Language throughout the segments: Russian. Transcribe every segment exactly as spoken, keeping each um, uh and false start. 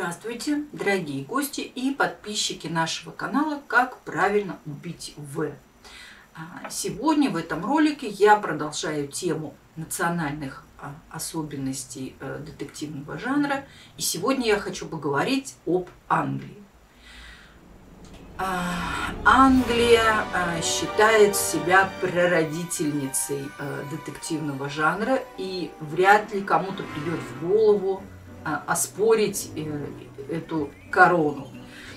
Здравствуйте, дорогие гости и подписчики нашего канала «Как правильно убить В». Сегодня в этом ролике я продолжаю тему национальных особенностей детективного жанра. И сегодня я хочу поговорить об Англии. Англия считает себя прародительницей детективного жанра, и вряд ли кому-то придет в голову оспорить эту корону.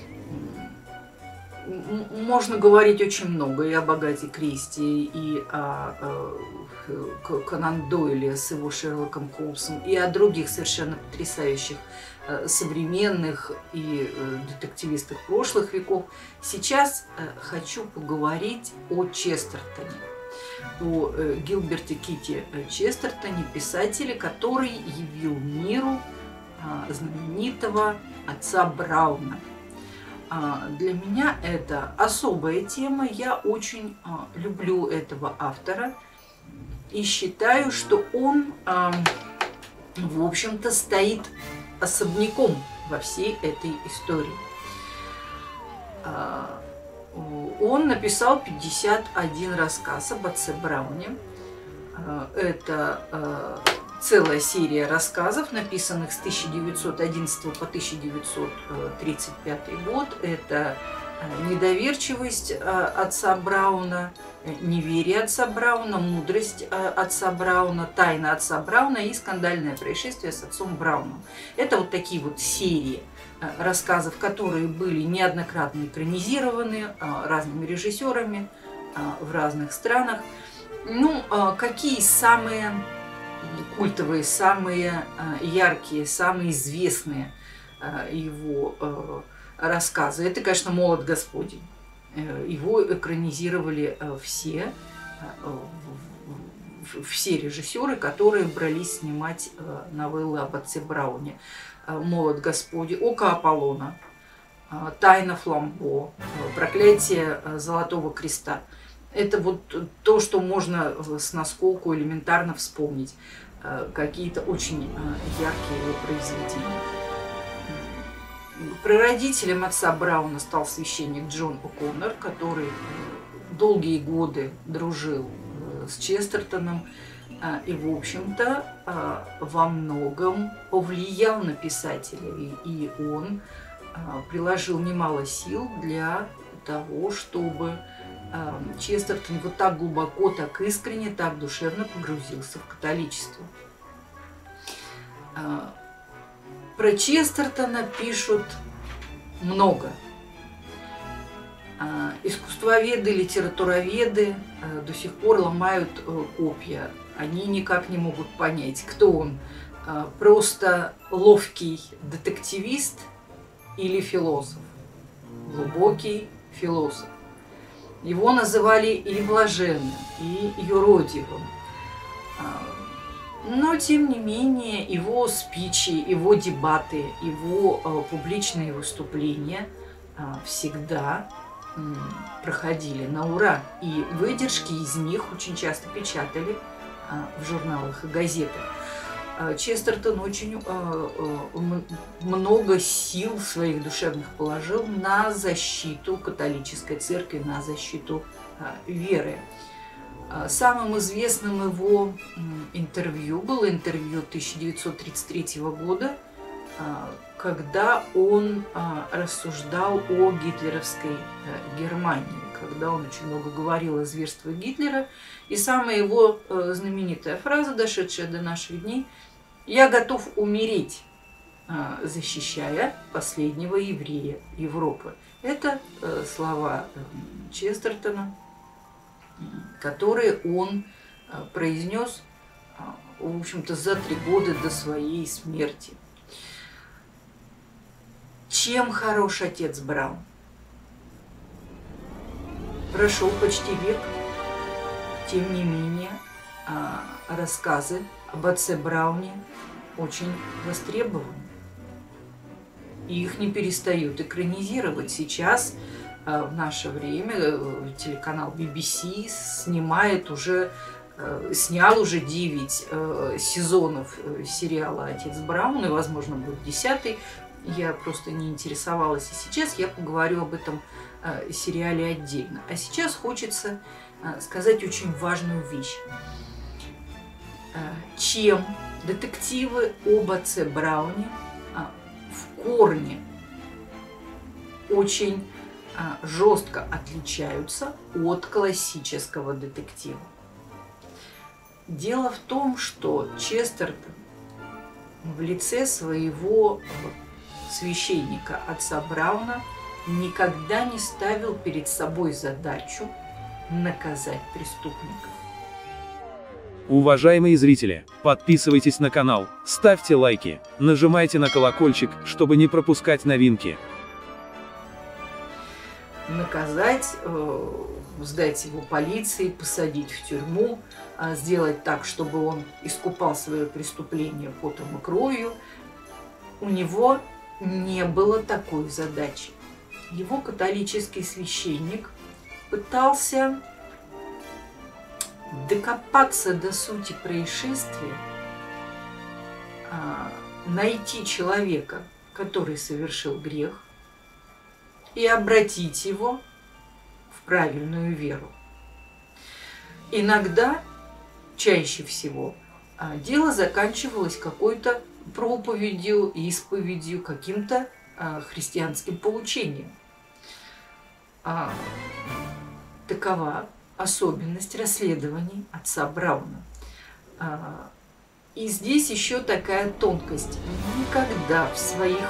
Можно говорить очень много и о Агате Кристи, и о Конан Дойле с его Шерлоком Холмсом, и о других совершенно потрясающих современных и детективистах прошлых веков. Сейчас хочу поговорить о Честертоне, о Гилберте Ките Честертоне, писателе, который явил миру знаменитого отца Брауна. Для меня это особая тема. Я очень люблю этого автора и считаю, что он, в общем-то, стоит особняком во всей этой истории. Он написал пятьдесят один рассказ об отце Брауне. Это целая серия рассказов, написанных с тысяча девятьсот одиннадцатого по тысяча девятьсот тридцать пятый год. Это недоверчивость отца Брауна, неверие отца Брауна, мудрость отца Брауна, тайна отца Брауна и скандальное происшествие с отцом Брауном. Это вот такие вот серии рассказов, которые были неоднократно экранизированы разными режиссерами в разных странах. Ну, какие самые культовые, самые яркие, самые известные его рассказы? Это, конечно, «Молот Господень». Его экранизировали все, все режиссеры, которые брались снимать новеллы об отце Брауне. «Молот Господень», «Око Аполлона», «Тайна Фламбо», «Проклятие Золотого Креста». Это вот то, что можно с наскоку элементарно вспомнить. Какие-то очень яркие его произведения. Прародителем отца Брауна стал священник Джон О'Коннор, который долгие годы дружил с Честертоном и, в общем-то, во многом повлиял на писателя. И он приложил немало сил для того, чтобы Честертон вот так глубоко, так искренне, так душевно погрузился в католичество. Про Честертона пишут много. Искусствоведы, литературоведы до сих пор ломают копья. Они никак не могут понять, кто он. Просто ловкий детективист или философ. Глубокий философ. Его называли и блаженным, и юродивым. Но, тем не менее, его спичи, его дебаты, его публичные выступления всегда проходили на ура. И выдержки из них очень часто печатали в журналах и газетах. Честертон очень много сил своих душевных положил на защиту католической церкви, на защиту веры. Самым известным его интервью было интервью тысяча девятьсот тридцать третьего года, когда он рассуждал о гитлеровской Германии, когда он очень много говорил о зверстве Гитлера. И самая его знаменитая фраза, дошедшая до наших дней: «Я готов умереть, защищая последнего еврея Европы». Это слова Честертона, которые он произнес, в общем-то, за три года до своей смерти. Чем хорош отец Браун? Прошел почти век, тем не менее, рассказы об отце Брауне очень востребованы. И их не перестают экранизировать. Сейчас, в наше время, телеканал би би си снимает уже, снял уже девять сезонов сериала «Отец Браун», и, возможно, будет десятый. я просто не интересовалась. И сейчас я поговорю об этом э, сериале отдельно. А сейчас хочется э, сказать очень важную вещь. Э, чем детективы об отце Брауне э, в корне очень э, жестко отличаются от классического детектива. Дело в том, что Честертон в лице своего священника отца Брауна никогда не ставил перед собой задачу наказать преступников. Уважаемые зрители, подписывайтесь на канал, ставьте лайки, нажимайте на колокольчик, чтобы не пропускать новинки. Наказать, сдать его полиции, посадить в тюрьму, сделать так, чтобы он искупал свое преступление потом и кровью. У него не было такой задачи. Его католический священник пытался докопаться до сути происшествия, найти человека, который совершил грех, и обратить его в правильную веру. Иногда, чаще всего, дело заканчивалось какой-то проповедью, исповедью, каким-то христианским поучением. Такова особенность расследований отца Брауна. И здесь еще такая тонкость. Никогда в своих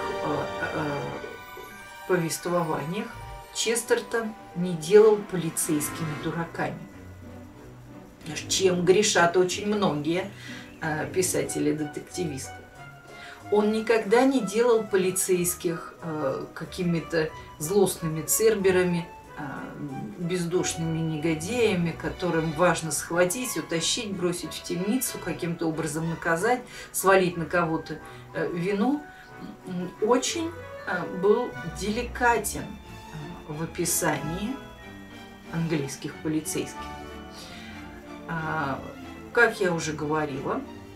повествованиях Честертон не делал полицейскими дураками, чем грешат очень многие писатели-детективисты. Он никогда не делал полицейских какими-то злостными церберами, бездушными негодяями, которым важно схватить, утащить, бросить в темницу, каким-то образом наказать, свалить на кого-то вину. Очень был деликатен в описании английских полицейских. Как я уже говорила,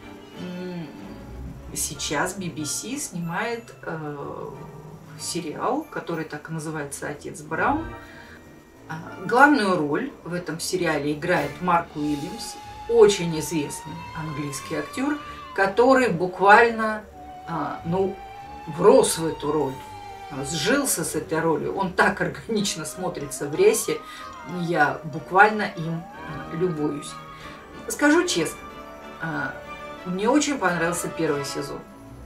сейчас би би си снимает сериал, который так и называется «Отец Браун». Главную роль в этом сериале играет Марк Уильямс, очень известный английский актер, который буквально, ну, врос в эту роль, сжился с этой ролью. Он так органично смотрится в рясе, я буквально им любуюсь. Скажу честно, мне очень понравился первый сезон.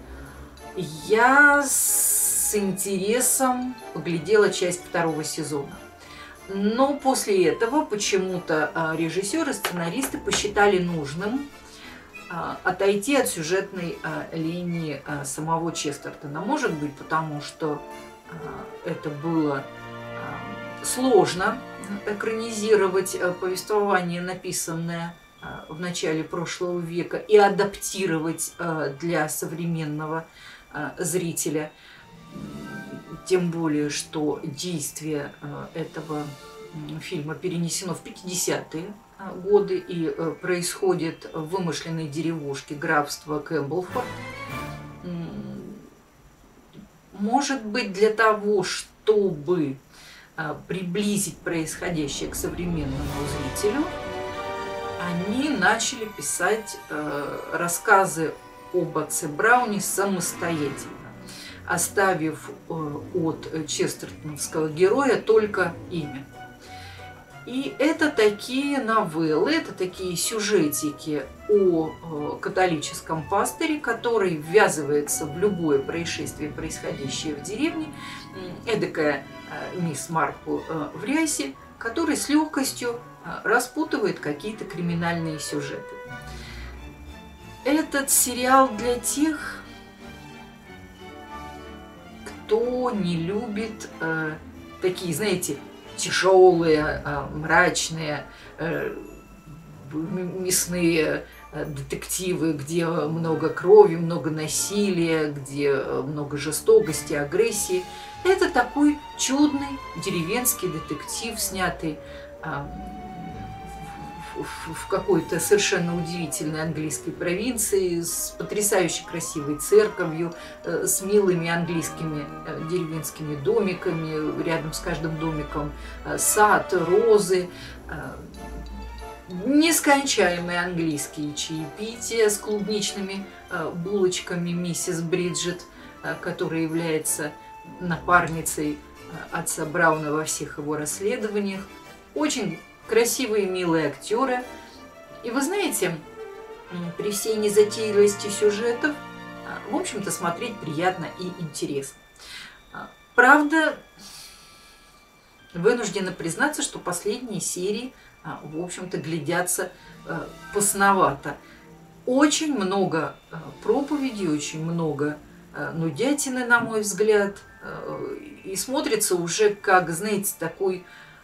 Я с интересом поглядела часть второго сезона. Но после этого почему-то режиссеры, сценаристы посчитали нужным отойти от сюжетной линии самого Честертона. Может быть, потому что это было сложно экранизировать повествование, написанное в начале прошлого века, и адаптировать для современного зрителя. Тем более, что действие этого фильма перенесено в пятидесятые годы и происходит в вымышленной деревушке графства Кэмблфорд. Может быть, для того, чтобы приблизить происходящее к современному зрителю, они начали писать рассказы об отце Брауне самостоятельно, оставив от честертоновского героя только имя. И это такие новеллы, это такие сюжетики о католическом пастыре, который ввязывается в любое происшествие, происходящее в деревне, эдакая мисс Марпл в рясе, который с легкостью распутывает какие-то криминальные сюжеты. Этот сериал для тех, кто не любит э, такие, знаете, тяжелые, э, мрачные, э, мясные э, детективы, где много крови, много насилия, где много жестокости, агрессии. Это такой чудный деревенский детектив, снятый э, в, в какой-то совершенно удивительной английской провинции с потрясающе красивой церковью, с милыми английскими деревенскими домиками, рядом с каждым домиком сад, розы, нескончаемые английские чаепития с клубничными булочками миссис Бриджит, которая является напарницей отца Брауна во всех его расследованиях. Очень красивые, милые актеры. И вы знаете, при всей незатейливости сюжетов, в общем-то, смотреть приятно и интересно. Правда, вынуждена признаться, что последние серии, в общем-то, глядятся посновато. Очень много проповедей, очень много нудятины, на мой взгляд, и смотрится уже как, знаете, такой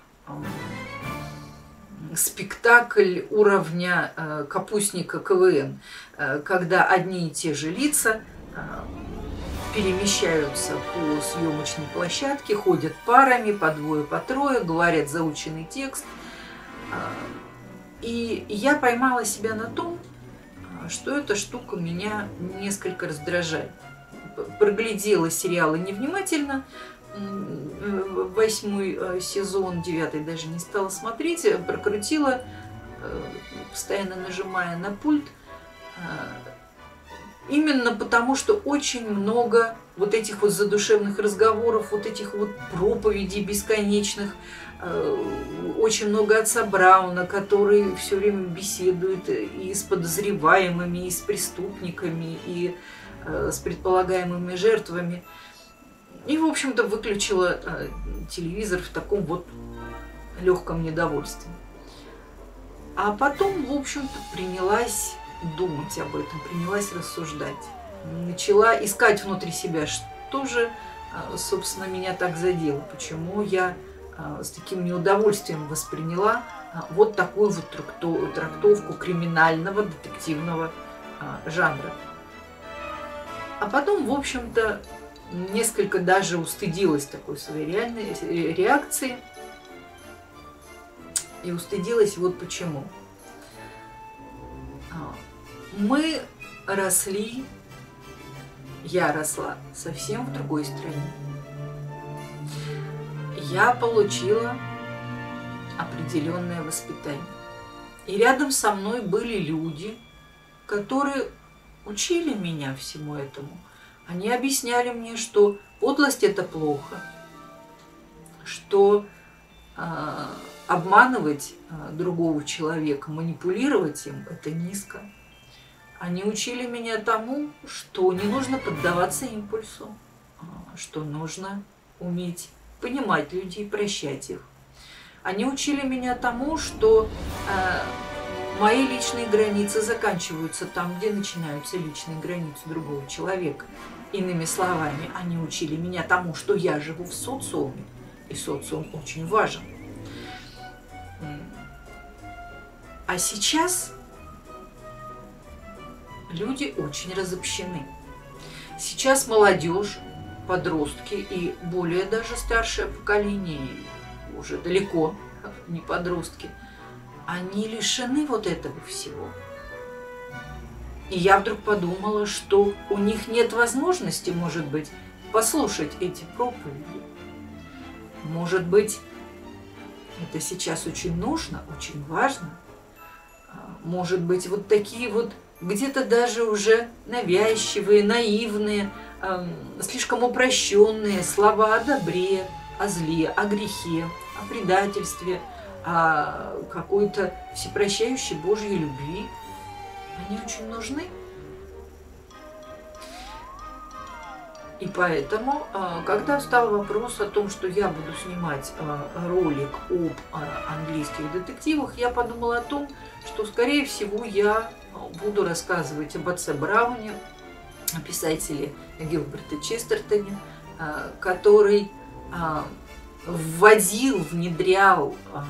спектакль уровня капустника КВН, когда одни и те же лица перемещаются по съемочной площадке, ходят парами, по двое, по трое, говорят заученный текст. И я поймала себя на том, что эта штука меня несколько раздражает. Проглядела сериалы невнимательно, восьмой сезон, девятый даже не стала смотреть, прокрутила, постоянно нажимая на пульт, именно потому, что очень много вот этих вот задушевных разговоров, вот этих вот проповедей бесконечных, очень много отца Брауна, который все время беседует и с подозреваемыми, и с преступниками, и с предполагаемыми жертвами. И, в общем-то, выключила телевизор в таком вот легком недовольстве. А потом, в общем-то, принялась думать об этом, принялась рассуждать. Начала искать внутри себя, что же, собственно, меня так задело, почему я с таким неудовольствием восприняла вот такую вот трактовку криминального детективного жанра. А потом, в общем-то, несколько даже устыдилась такой своей реальной реакции. И устыдилась вот почему. Мы росли, я росла совсем в другой стране. Я получила определенное воспитание. И рядом со мной были люди, которые учили меня всему этому. Они объясняли мне, что подлость – это плохо, что э, обманывать э, другого человека, манипулировать им – это низко. Они учили меня тому, что не нужно поддаваться импульсу, э, что нужно уметь понимать людей, прощать их. Они учили меня тому, что э, мои личные границы заканчиваются там, где начинаются личные границы другого человека. Иными словами, они учили меня тому, что я живу в социуме, и социум очень важен. А сейчас люди очень разобщены. Сейчас молодежь, подростки и более даже старшее поколение, уже далеко не подростки, они лишены вот этого всего. И я вдруг подумала, что у них нет возможности, может быть, послушать эти проповеди. Может быть, это сейчас очень нужно, очень важно. Может быть, вот такие вот где-то даже уже навязчивые, наивные, э, слишком упрощенные слова о добре, о зле, о грехе, о предательстве, о какой-то всепрощающей Божьей любви, они очень нужны. И поэтому, когда встал вопрос о том, что я буду снимать ролик об английских детективах, я подумала о том, что, скорее всего, я буду рассказывать об отце Брауне, о писателе Гилберте Честертоне, который вводил, внедрял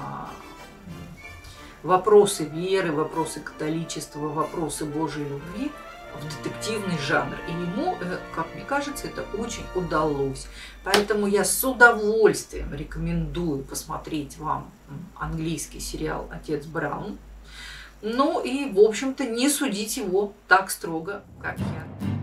вопросы веры, вопросы католичества, вопросы Божьей любви в детективный жанр. И ему, как мне кажется, это очень удалось. Поэтому я с удовольствием рекомендую посмотреть вам английский сериал «Отец Браун». Ну и, в общем-то, не судить его так строго, как я.